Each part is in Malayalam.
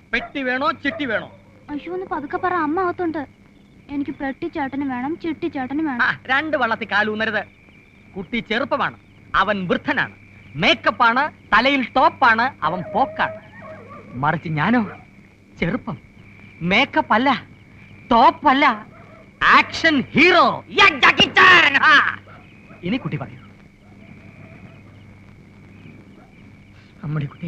പെട്ടി വേണോ ചിട്ടി വേണോ? അയ്യോ ഒന്ന് പതുക്കെ പറ, അമ്മ അകത്തുണ്ട്. എനിക്ക് പെട്ടി ചേട്ടന് വേണം, ചിട്ടി ചേട്ടന് വേണം. രണ്ട് വള്ളത്തിൽ കാലൂന്നരുത്. കുട്ടി ചെറുപ്പമാണ്, അവൻ വൃദ്ധനാണ്. മേക്കപ്പാണ്, തലയിൽ ടോപ്പാണ്, അവൻ പോക്കാണ്. മറിച്ച് ഞാനോ ചെറുപ്പം, മേക്കപ്പ് അല്ല, ടോപ്പല്ല, ആക്ഷൻ ഹീറോ. ഇനി കുട്ടി പറയൂ. അമ്മടി കുട്ടി,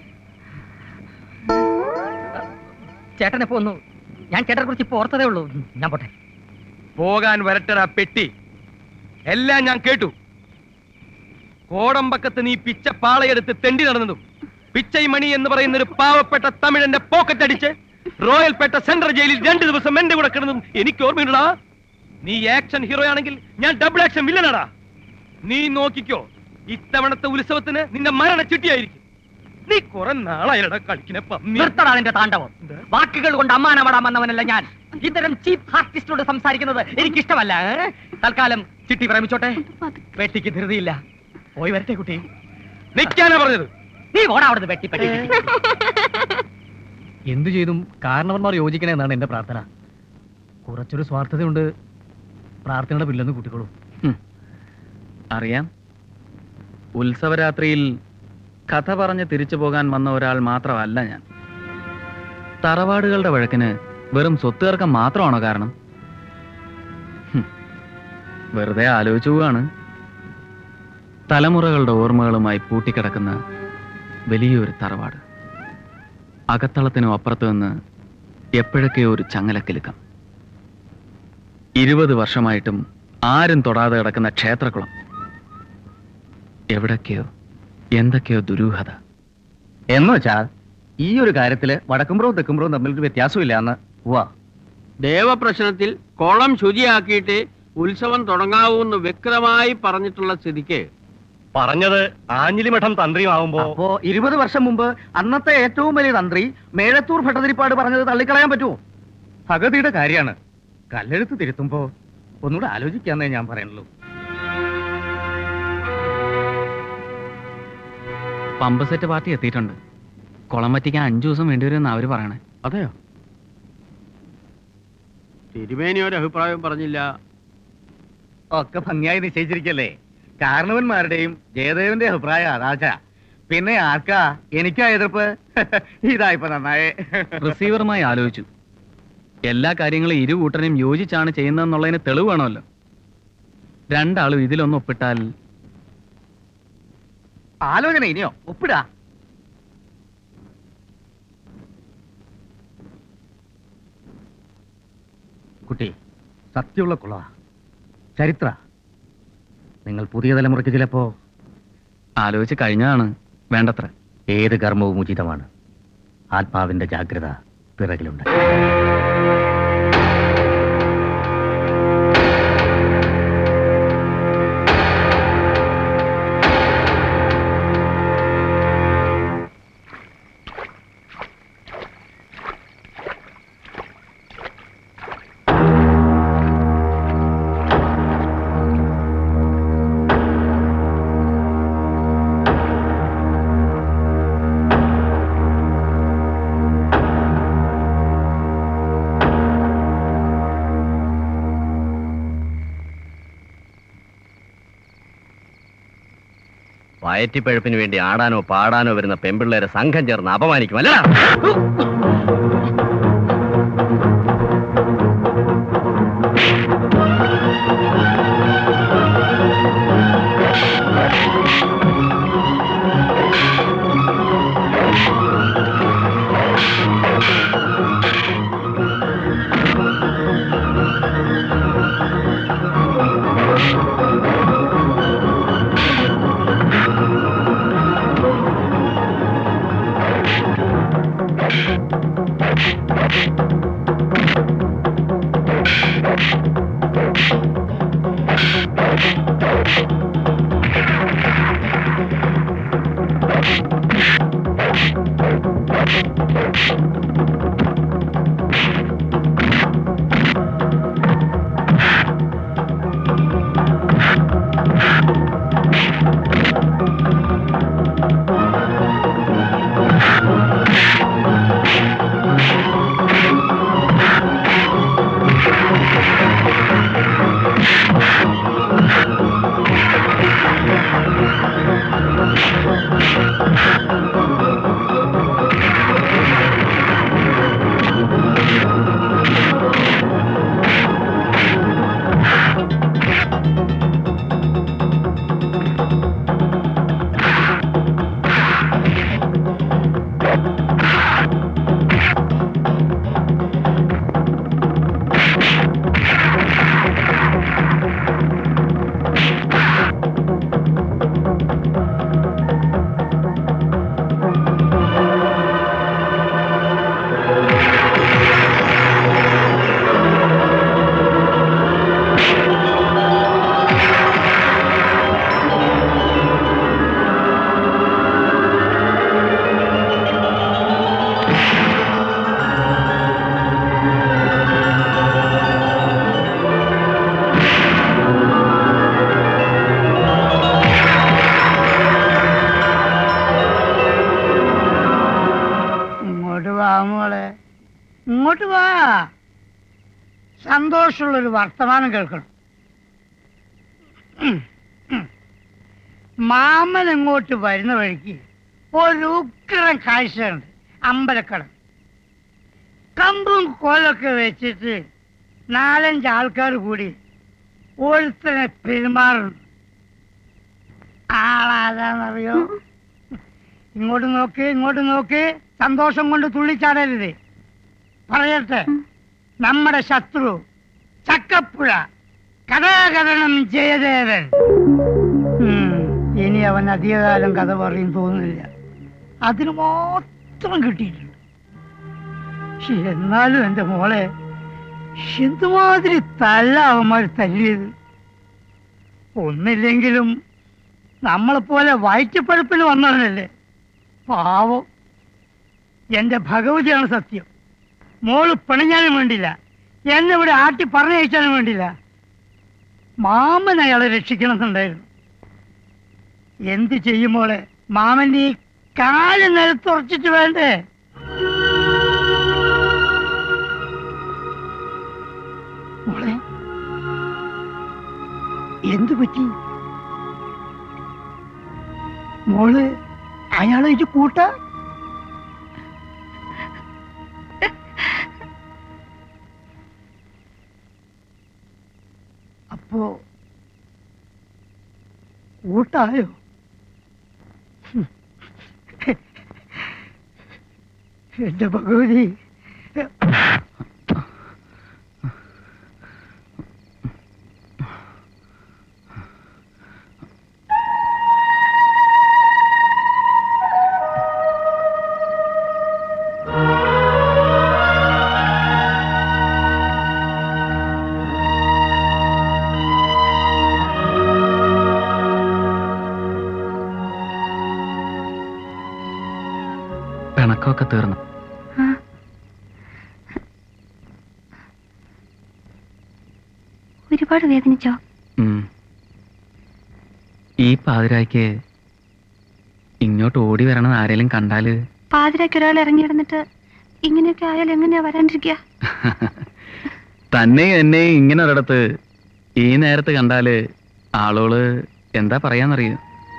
ചേട്ടനെ പോന്നു. ഞാൻ ചേട്ടനെ കുറിച്ച് ഇപ്പൊ ഓർത്തതേ ഉള്ളൂ. ഞാൻ പോട്ടെ. പോകാൻ വരട്ടടാ പെട്ടി. എല്ലാം ഞാൻ കേട്ടു. കോടമ്പക്കത്ത് നീ പിച്ച പാളയെടുത്ത് തെണ്ടി നടന്നതും പിച്ചൈമണി എന്ന് പറയുന്ന ഒരു പാവപ്പെട്ട തമിഴന്റെ പോക്കറ്റ് അടിച്ച് റോയൽപേട്ട സെൻട്രൽ ജയിലിൽ 2 ദിവസം എന്റെ കൂടെ കിടന്നതും എനിക്ക് ഓർമ്മയുണ്ടാ. നീ ആക്ഷൻ ഹീറോ ആണെങ്കിൽ ഞാൻ ഡബിൾ ആക്ഷൻ വില്ലനാടാ. നീ നോക്കിക്കോ, ഇത്തവണത്തെ ഉത്സവത്തിന് നിന്റെ മരണ ചിട്ടിയായിരിക്കും. നീ കുറെ നാളായിരടാ കളിക്കുന്ന നിർത്തടാ താണ്ഡവം. വാക്കുകൾ കൊണ്ട് അമ്മാനമാടാൻ വന്നവനല്ല ഞാൻ. ഇത്തരം ചീപ്പ് ആർട്ടിസ്റ്റോട് സംസാരിക്കുന്നത് എനിക്കിഷ്ടമല്ല. തൽക്കാലം ചിട്ടി പ്രേമിച്ചോട്ടെ. വെട്ടിക്ക് ധൃതിയില്ല. പോയി വരട്ടെ കുട്ടി. നിൽക്കാനാ പറഞ്ഞത്. നീ ഓടാ അവിടുന്ന് വെട്ടി പെട്ടി. എന്തു ചെയ്തും കാരണവന്മാർ യോജിക്കണേ എന്നാണ് എന്റെ പ്രാർത്ഥന. കുറച്ചൊരു സ്വാർത്ഥതയുണ്ട്. പ്രാർത്ഥനയുടെ പില്ലെന്ന് കൂട്ടിക്കോളൂ. അറിയാം, ഉത്സവരാത്രിയിൽ കഥ പറഞ്ഞ് തിരിച്ചു പോകാൻ വന്ന ഒരാൾ മാത്രമല്ല ഞാൻ. തറവാടുകളുടെ വഴക്കിന് വെറും സ്വത്തുതർക്കം മാത്രമാണോ കാരണം? വെറുതെ ആലോചിച്ചു പോവാണ്. തലമുറകളുടെ ഓർമ്മകളുമായി പൂട്ടിക്കിടക്കുന്ന വലിയൊരു തറവാട്. അകത്തളത്തിനും അപ്പുറത്ത് നിന്ന് എപ്പോഴൊക്കെയോ ഒരു ചങ്ങലക്കിലുക്കം. 20 വർഷമായിട്ടും ആരും തൊടാതെ കിടക്കുന്ന ക്ഷേത്രക്കുളം. എവിടൊക്കെയോ എന്തൊക്കെയോ ദുരൂഹത. എന്ന് വെച്ചാൽ ഈ ഒരു കാര്യത്തില് വടക്കുംപുറവും തെക്കുംപുറവും തമ്മിൽ വ്യത്യാസമില്ല എന്ന്. ദേവപ്രശ്നത്തിൽ കുളം ശുചിയാക്കിയിട്ട് ഉത്സവം തുടങ്ങാവൂന്ന് വ്യക്തമായി പറഞ്ഞിട്ടുള്ള സ്ഥിതിക്ക് പറഞ്ഞത് ആഞ്ഞിലിമഠം തന്ത്രിയുമാവുമ്പോ 20 വർഷം മുമ്പ് അന്നത്തെ ഏറ്റവും വലിയ തന്ത്രി മേഴത്തൂർ ഭട്ടതിരിപ്പാട് പറഞ്ഞത് തള്ളിക്കളയാൻ പറ്റുമോ? ഭഗതിയുടെ കാര്യമാണ്. കല്ലെഴുത്ത് തിരുത്തുമ്പോ ഒന്നുകൂടെ ആലോചിക്കാന്നേ ഞാൻ പറയുള്ളൂ. പമ്പ് സെറ്റ് പാർട്ടി എത്തിയിട്ടുണ്ട്. കുളം വറ്റിക്കാൻ 5 ദിവസം വേണ്ടിവരുമെന്ന് അവര് പറയണേ. അതെയോ? തിരുമേനി ഒരു അഭിപ്രായം പറഞ്ഞില്ല. ഒക്കെ ഭംഗിയായി നിശ്ചയിച്ചിരിക്കല്ലേ. കാരണവന്മാരുടെയും ജയദേവന്റെ അഭിപ്രായം അതാച്ച. പിന്നെ ആർക്കാ എനിക്കാ എതിർപ്പ്? ഇതായിപ്പോ നന്നായേ. റിസീവറുമായി ആലോചിച്ചു. എല്ലാ കാര്യങ്ങളും ഇരു കൂട്ടരും യോജിച്ചാണ് ചെയ്യുന്നതെന്നുള്ളതിന് തെളിവ് വേണമല്ലോ. രണ്ടാളും ഇതിലൊന്ന് ഒപ്പിട്ടാൽ. ആലോചന ഇനിയോ? ഒപ്പിടാ. കുട്ടി സത്യമുള്ള കുള ചരിത്ര. നിങ്ങൾ പുതിയ തലമുറയ്ക്ക് ചിലപ്പോ ആലോചിച്ച് കഴിഞ്ഞതാണ് വേണ്ടത്ര. ഏത് കർമ്മവും ഉചിതമാണ്. ആത്മാവിന്റെ ജാഗ്രത പിറകിലുണ്ട്. വയറ്റിപ്പഴപ്പിന് വേണ്ടി ആടാനോ പാടാനോ വരുന്ന പെമ്പിള്ളേരെ സംഘം ചേർന്ന് അപമാനിക്കും അല്ല? സന്തോഷമുള്ളൊരു വർത്തമാനം കേൾക്കണം. മാമൻ ഇങ്ങോട്ട് വരുന്ന വഴിക്ക് ഒരു ഉഗ്രൻ കാഴ്ചയുണ്ട്. അമ്പലക്കടം കമ്പും കോലൊക്കെ വെച്ചിട്ട് 4-5 ആൾക്കാർ കൂടി ഒരുത്തനെ പെരുമാറുന്നു. ആളാരാന്നറിയോ? ഇങ്ങോട്ട് നോക്ക്, ഇങ്ങോട്ട് നോക്ക്. സന്തോഷം കൊണ്ട് തുള്ളിച്ചാടരുത്. പറയട്ടെ, നമ്മുടെ ശത്രു ചക്കപ്പുഴ കഥാകരണം ജയദേവൻ. ഇനി അവൻ അധികകാലം കഥ പറയും തോന്നുന്നില്ല. അതിന് മാത്രം കിട്ടിയിട്ടുണ്ട്. എന്നാലും എന്റെ മോളെ എന്തുമാതിരി തല്ല അവന്മാർ തല്ലിയത്. ഒന്നില്ലെങ്കിലും നമ്മളെപ്പോലെ വയറ്റപ്പഴുപ്പിന് വന്നവനല്ലേ. പാവം. എന്റെ ഭഗവതിയാണ് സത്യം. മോള് പിണഞ്ഞാലും വേണ്ടില്ല, എന്നെ ഇവിടെ ആട്ടി പറഞ്ഞയച്ചാലും വേണ്ടില്ല. മാമൻ അയാളെ രക്ഷിക്കണമെന്നുണ്ടായിരുന്നു. എന്ത് ചെയ്യുമോളെ? മാമന്റെ ഈ കാല് നിലത്തുറച്ചിട്ട് വേണ്ടേ? മോളെ എന്തു പറ്റി? മോള് അയാളായിട്ട് കൂട്ട? അപ്പോ കൂട്ടായോ? എന്റെ ഭഗവതി. പിണക്കമൊക്കെ തീർന്നു. ഒരുപാട് വേദനിച്ചോ? ഈ പാതിരായ്ക്ക് ഇങ്ങോട്ട് ഓടി വരണം ആരെങ്കിലും കണ്ടാല്? പാതിരായ്ക്ക് ഒരാൾ ഇറങ്ങിയിടുന്നിട്ട് ഇങ്ങനെയൊക്കെ ആയാൽ എങ്ങനെയാ വരാണ്ടിരിക്കുക? തന്നെ എന്നെ ഇങ്ങനെ ഒരിടത്ത് ഈ നേരത്ത് കണ്ടാല് ആളോള് എന്താ പറയാന്നറിയോ?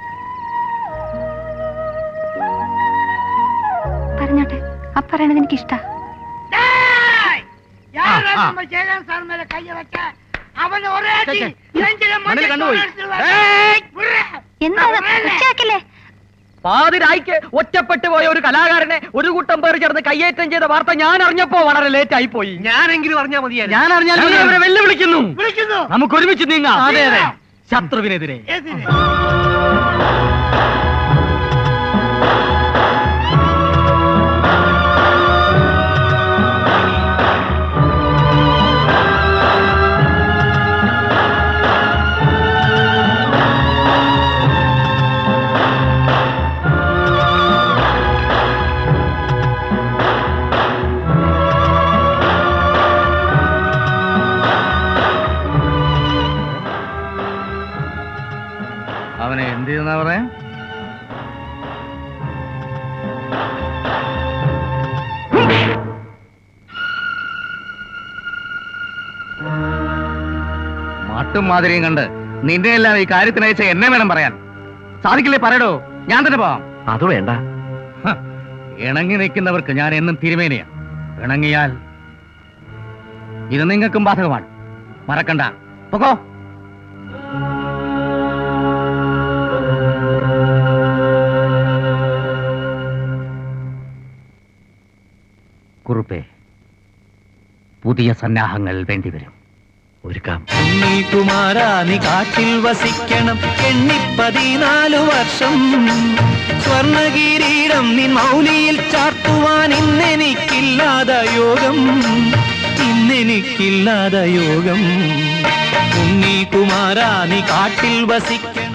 പറഞ്ഞോട്ടെ, പറയണത് എനിക്കിഷ്ട. പാതിരായ്ക്ക് ഒറ്റപ്പെട്ടു പോയ ഒരു കലാകാരനെ ഒരു കൂട്ടം പേർ ചേർന്ന് കയ്യേറ്റം ചെയ്ത വാർത്ത ഞാൻ അറിഞ്ഞപ്പോ വളരെ ലേറ്റ് ആയി പോയി. ഞാനെങ്കിലും അറിഞ്ഞാൽ മതിയായിരുന്നു. ഞാൻ അറിഞ്ഞാൽ അവരെ വെല്ലുവിളിക്കുന്നു. നമുക്ക് ഒരുമിച്ച് നീങ്ങാം. അതെ അതെ, ശത്രുവിനെതിരെ. അവനെ എന്ത് ചെയ്യുന്ന പറയാ? മാട്ടും മാതിരിയും കണ്ട് നിന്റെ എല്ലാം ഈ കാര്യത്തിനയച്ച എന്നെ വേണം പറയാൻ. സാധിക്കില്ലേ? പറയടോ, ഞാൻ തന്നെ പോവാം. അത് വേണ്ട. ഇണങ്ങി നിൽക്കുന്നവർക്ക് ഞാൻ എന്നും തിരുമേനയാ. ഇണങ്ങിയാൽ ഇത് നിങ്ങൾക്കും ബാധകമാണ്. മറക്കണ്ട. പൊക്കോ. കുറുപ്പേ, പുതിയ സന്നാഹങ്ങൾ വേണ്ടിവരും. ഒരുക്കാം. കുമാരാ, നീ കാട്ടിൽ വസിക്കണം 14 വർഷം. സ്വർണകിരീടം നിൻ മൗലിയിൽ ചാർത്തുവാൻ ഇന്നെനിക്കില്ലാത യോഗം, ഇന്നെനിക്കില്ലാത യോഗം. കുമാരാ, നീ കാട്ടിൽ വസിക്കണം.